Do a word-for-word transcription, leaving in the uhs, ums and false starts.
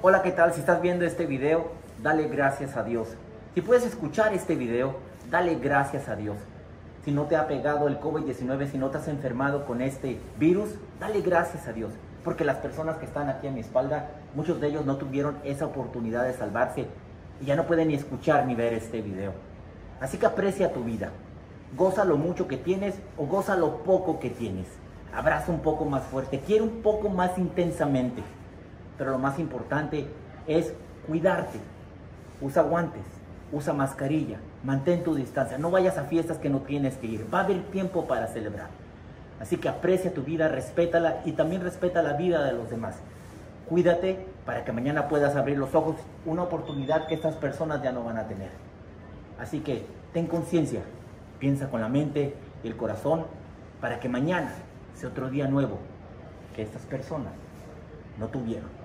Hola, ¿qué tal? Si estás viendo este video, dale gracias a Dios. Si puedes escuchar este video, dale gracias a Dios. Si no te ha pegado el COVID diecinueve, si no te has enfermado con este virus, dale gracias a Dios. Porque las personas que están aquí a mi espalda, muchos de ellos no tuvieron esa oportunidad de salvarse y ya no pueden ni escuchar ni ver este video. Así que aprecia tu vida. Goza lo mucho que tienes o goza lo poco que tienes. Abraza un poco más fuerte, quiere un poco más intensamente. Pero lo más importante es cuidarte. Usa guantes, usa mascarilla, mantén tu distancia. No vayas a fiestas que no tienes que ir. Va a haber tiempo para celebrar. Así que aprecia tu vida, respétala y también respeta la vida de los demás. Cuídate para que mañana puedas abrir los ojos, una oportunidad que estas personas ya no van a tener. Así que ten conciencia, piensa con la mente y el corazón para que mañana sea otro día nuevo que estas personas no tuvieron.